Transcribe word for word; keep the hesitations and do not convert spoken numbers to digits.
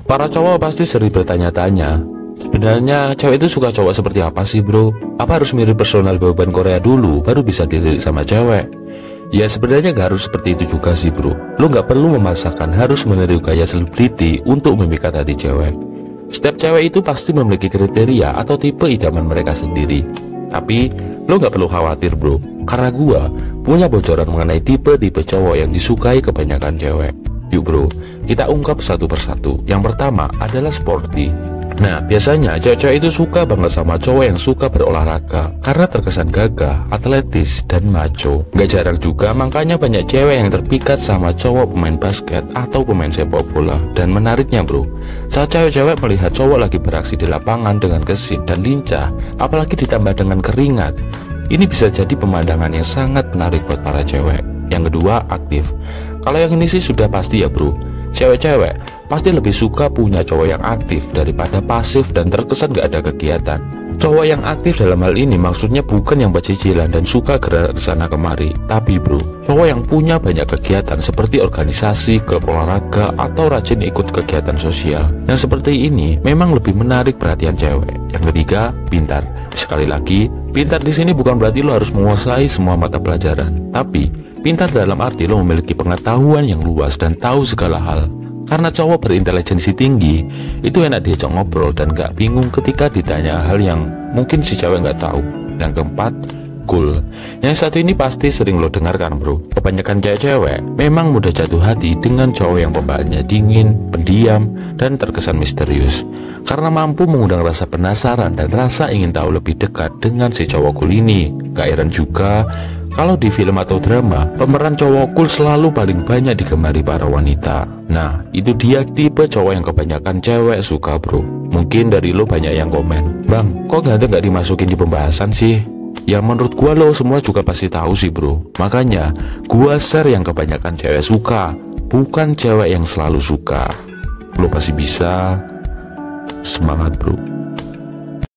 Para cowok pasti sering bertanya-tanya, sebenarnya cewek itu suka cowok seperti apa sih bro? Apa harus mirip personal boyband Korea dulu baru bisa dilirik sama cewek? Ya sebenarnya gak harus seperti itu juga sih bro. Lo gak perlu memaksakan harus meniru gaya selebriti untuk memikat hati cewek. Setiap cewek itu pasti memiliki kriteria atau tipe idaman mereka sendiri. Tapi lo gak perlu khawatir bro, karena gua punya bocoran mengenai tipe-tipe cowok yang disukai kebanyakan cewek. Yuk bro, kita ungkap satu persatu. Yang pertama adalah sporty. Nah biasanya cewek-cewek itu suka banget sama cowok yang suka berolahraga karena terkesan gagah, atletis, dan macho. Gak jarang juga makanya banyak cewek yang terpikat sama cowok pemain basket atau pemain sepak bola. Dan menariknya bro, saat cewek-cewek melihat cowok lagi beraksi di lapangan dengan gesit dan lincah, apalagi ditambah dengan keringat, ini bisa jadi pemandangan yang sangat menarik buat para cewek. Yang kedua, aktif. Kalau yang ini sih sudah pasti ya bro, cewek-cewek pasti lebih suka punya cowok yang aktif daripada pasif dan terkesan gak ada kegiatan. Cowok yang aktif dalam hal ini maksudnya bukan yang pecicilan dan suka gerak ke sana kemari, tapi bro, cowok yang punya banyak kegiatan seperti organisasi, klub olahraga, atau rajin ikut kegiatan sosial. Yang seperti ini memang lebih menarik perhatian cewek. Yang ketiga, pintar. Sekali lagi, pintar di sini bukan berarti lo harus menguasai semua mata pelajaran, tapi pintar dalam arti lo memiliki pengetahuan yang luas dan tahu segala hal. Karena cowok berintelijensi tinggi itu enak diajak ngobrol dan gak bingung ketika ditanya hal yang mungkin si cewek gak tahu. Yang keempat, cool. Yang satu ini pasti sering lo dengarkan bro. Kebanyakan cewek-cewek memang mudah jatuh hati dengan cowok yang pembawaannya dingin, pendiam, dan terkesan misterius, karena mampu mengundang rasa penasaran dan rasa ingin tahu lebih dekat dengan si cowok cool ini. Gak heran juga kalau di film atau drama, pemeran cowok cool selalu paling banyak digemari para wanita. Nah, itu dia tipe cowok yang kebanyakan cewek suka bro. Mungkin dari lo banyak yang komen, "Bang, kok ganteng gak dimasukin di pembahasan sih?" Ya menurut gua lo semua juga pasti tahu sih bro. Makanya, gua share yang kebanyakan cewek suka, bukan cewek yang selalu suka. Lo pasti bisa. Semangat bro.